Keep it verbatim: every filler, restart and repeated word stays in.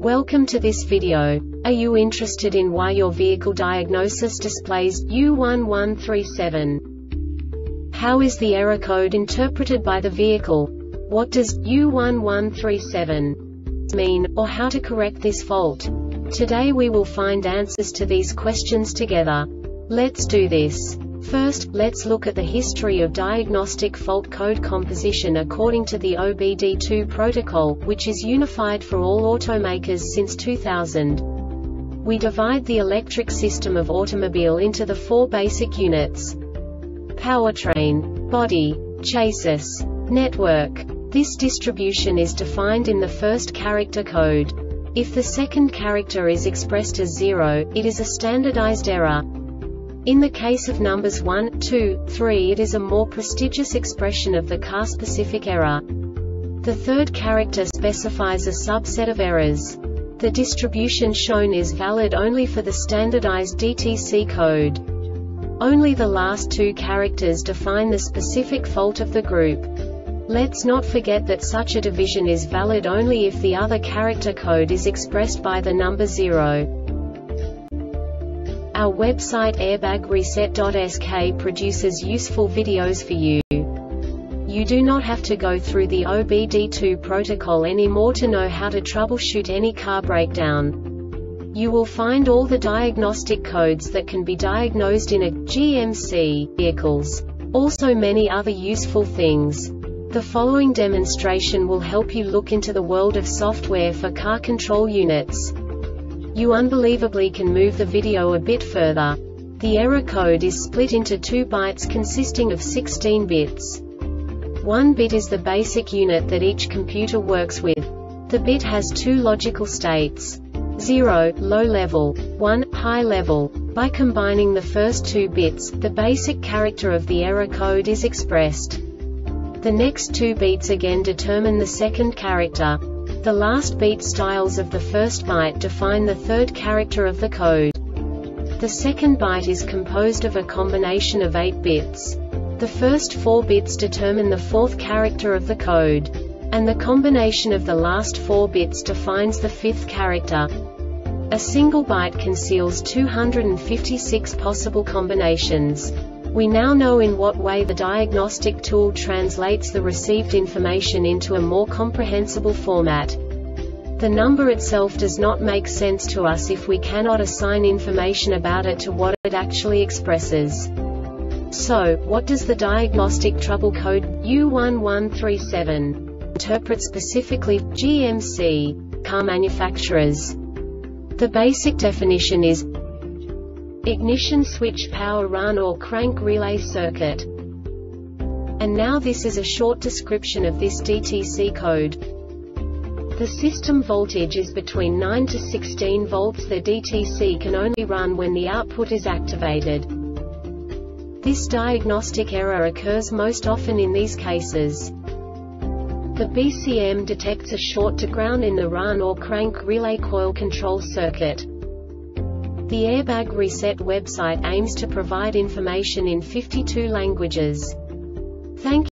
Welcome to this video. Are you interested in why your vehicle diagnosis displays U one one three seven? How is the error code interpreted by the vehicle? What does U one one three seven mean, or how to correct this fault? Today we will find answers to these questions together. Let's do this. First, let's look at the history of diagnostic fault code composition according to the O B D two protocol, which is unified for all automakers since two thousand. We divide the electric system of automobile into the four basic units: powertrain, body, chassis, network. This distribution is defined in the first character code. If the second character is expressed as zero, it is a standardized error. In the case of numbers one, two, three, it is a more prestigious expression of the car-specific error. The third character specifies a subset of errors. The distribution shown is valid only for the standardized D T C code. Only the last two characters define the specific fault of the group. Let's not forget that such a division is valid only if the other character code is expressed by the number zero. Our website airbag reset dot S K produces useful videos for you. You do not have to go through the O B D two protocol anymore to know how to troubleshoot any car breakdown. You will find all the diagnostic codes that can be diagnosed in a G M C vehicles. Also many other useful things. The following demonstration will help you look into the world of software for car control units. You unbelievably can move the video a bit further. The error code is split into two bytes consisting of sixteen bits. One bit is the basic unit that each computer works with. The bit has two logical states: zero, low level, one, high level. By combining the first two bits, the basic character of the error code is expressed. The next two beats again determine the second character. The last beat styles of the first byte define the third character of the code. The second byte is composed of a combination of eight bits. The first four bits determine the fourth character of the code. And the combination of the last four bits defines the fifth character. A single byte conceals two hundred fifty-six possible combinations. We now know in what way the diagnostic tool translates the received information into a more comprehensible format. The number itself does not make sense to us if we cannot assign information about it to what it actually expresses. So, what does the diagnostic trouble code U one one three seven interpret specifically for G M C car manufacturers? The basic definition is ignition switch power run or crank relay circuit. And now this is a short description of this D T C code. The system voltage is between nine to sixteen volts. The D T C can only run when the output is activated. This diagnostic error occurs most often in these cases. The B C M detects a short to ground in the run or crank relay coil control circuit. The Airbag Reset website aims to provide information in fifty-two languages. Thank you.